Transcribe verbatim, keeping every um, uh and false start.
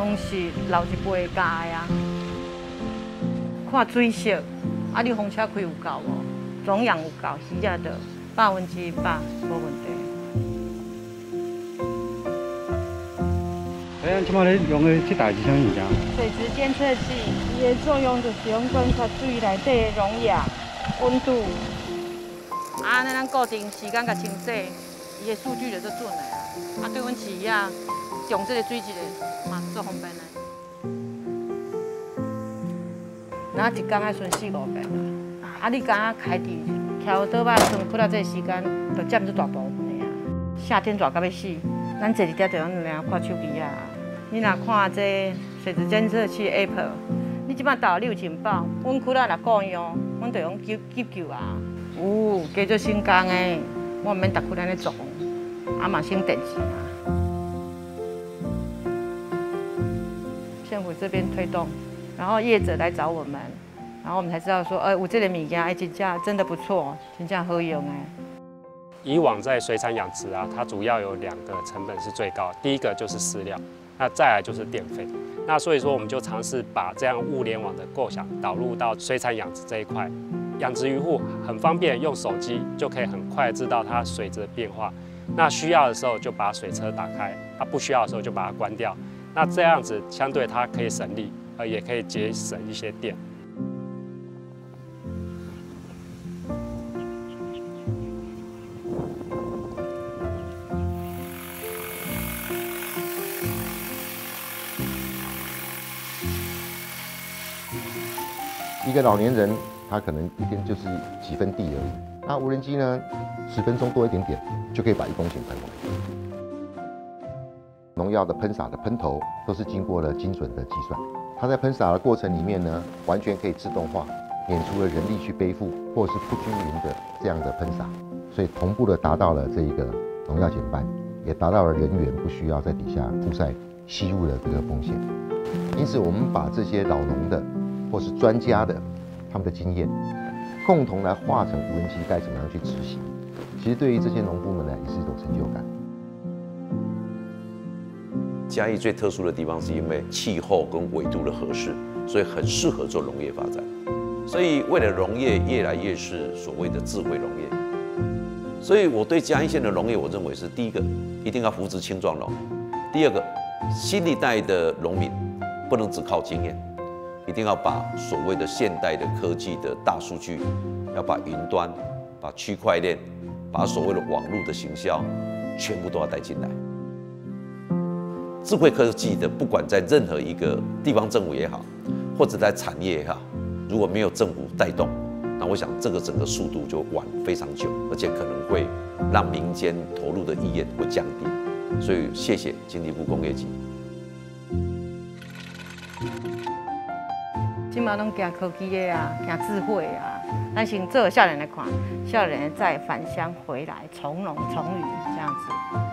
拢是留一杯加的啊。看水色，啊，你风车开有够无？总样有够，鱼啊的百分之百无问题。 哎，即摆咧用的这台是啥物件？ 水质监测器，伊的作用就是用观察水内底的溶液、温度。啊，咱固定时间甲清洗，伊的数据就足准的啊。啊，对阮企业用这个水质的嘛，足方便的。那一天爱顺四五遍啊，啊，你敢开伫挑倒摆剩过到这个时间，就占这大部分的啊。夏天热到要死，咱坐伫遐就用俩看手机啊。你若看这水质监测器 App， 你即摆到你有情报，阮窟仔若故样，阮就用急急救啊。有加做新工的，我免逐窟咱咧做，啊嘛省电钱啊。政府这边推动。然后业者来找我们，然后我们才知道说，呃，有这个物件，哎，真正真的不错，真正好用哎。 以往在水产养殖啊，它主要有两个成本是最高，第一个就是饲料，那再来就是电费。那所以说，我们就尝试把这样物联网的构想导入到水产养殖这一块，养殖渔户很方便，用手机就可以很快知道它水质的变化。那需要的时候就把水车打开，它不需要的时候就把它关掉。那这样子相对它可以省力。呃，也可以节省一些电。 一个老年人，他可能一天就是几分地而已。那无人机呢，十分钟多一点点，就可以把一公顷喷完。农药的喷洒的喷头都是经过了精准的计算。它在喷洒的过程里面呢，完全可以自动化，免除了人力去背负或是不均匀的这样的喷洒，所以同步的达到了这一个农药减半，也达到了人员不需要在底下曝晒吸入的这个风险。因此，我们把这些老农的或是专家的他们的经验，共同来化成无人机该怎么样去执行。其实对于这些农夫们呢，也是一种成就感。 嘉义最特殊的地方是因为气候跟纬度的合适，所以很适合做农业发展。所以为了农业越来越是所谓的智慧农业。所以我对嘉义县的农业，我认为是第一个一定要扶植青壮农，第二个新一代的农民不能只靠经验，一定要把所谓的现代的科技的大数据，要把云端、把区块链、把所谓的网络的行销，全部都要带进来。智慧科技的，不管在任何一个地方政府也好，或者在产业也好，如果没有政府带动，那我想这个整个速度就晚非常久，而且可能会让民间投入的意愿会降低。所以谢谢经济部工业局。 即马拢行科技的啊，行智慧啊，咱先做少年来看，少年再返乡回来，从农从渔这样子。